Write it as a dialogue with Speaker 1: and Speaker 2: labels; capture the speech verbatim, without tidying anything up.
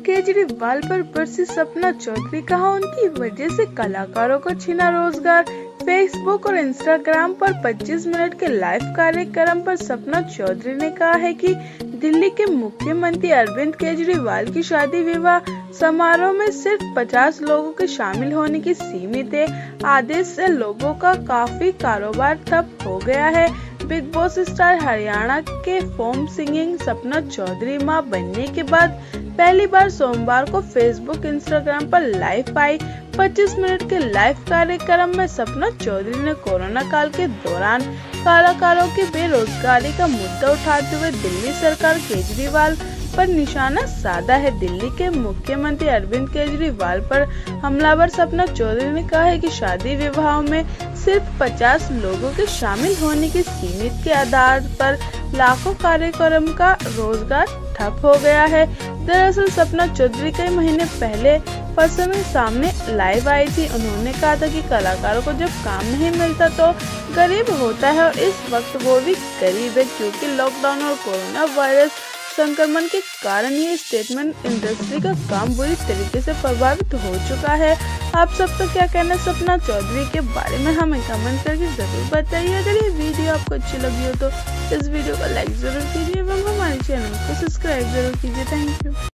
Speaker 1: केजरीवाल पर बरसी सपना चौधरी, कहा उनकी वजह से कलाकारों को छीना रोजगार। फेसबुक और इंस्टाग्राम पर पच्चीस मिनट के लाइव कार्यक्रम पर सपना चौधरी ने कहा है कि दिल्ली के मुख्यमंत्री अरविंद केजरीवाल की शादी विवाह समारोह में सिर्फ पचास लोगों के शामिल होने की सीमित है। आदेश से लोगों का काफी कारोबार ठप हो गया है। बिग बॉस स्टार हरियाणा के फोम सिंगिंग सपना चौधरी मां बनने के बाद पहली बार सोमवार को फेसबुक इंस्टाग्राम पर लाइव आई। पच्चीस मिनट के लाइव कार्यक्रम में सपना चौधरी ने कोरोना काल के दौरान कलाकारों की बेरोजगारी का मुद्दा उठाते हुए दिल्ली सरकार केजरीवाल पर निशाना साधा है। दिल्ली के मुख्यमंत्री अरविंद केजरीवाल पर हमलावर सपना चौधरी ने कहा है कि शादी विवाहों में सिर्फ पचास लोगों के शामिल होने की सीमित के आधार पर लाखों कार्यक्रम का रोजगार ठप हो गया है। दरअसल सपना चौधरी कई महीने पहले पर्सन के सामने लाइव आई थी। उन्होंने कहा था कि कलाकारों को जब काम नहीं मिलता तो गरीब होता है और इस वक्त वो भी गरीब है, क्योंकि लॉकडाउन और कोरोना वायरस संक्रमण के कारण ये स्टेटमेंट इंडस्ट्री का काम बुरी तरीके से प्रभावित हो चुका है। आप सबका क्या कहना है सपना चौधरी के बारे में, हमें कमेंट करके जरूर बताइए। अगर ये वीडियो आपको अच्छी लगी हो तो इस वीडियो को लाइक जरूर कीजिए एवं हमारे चैनल को सब्सक्राइब जरूर कीजिए। Thank you.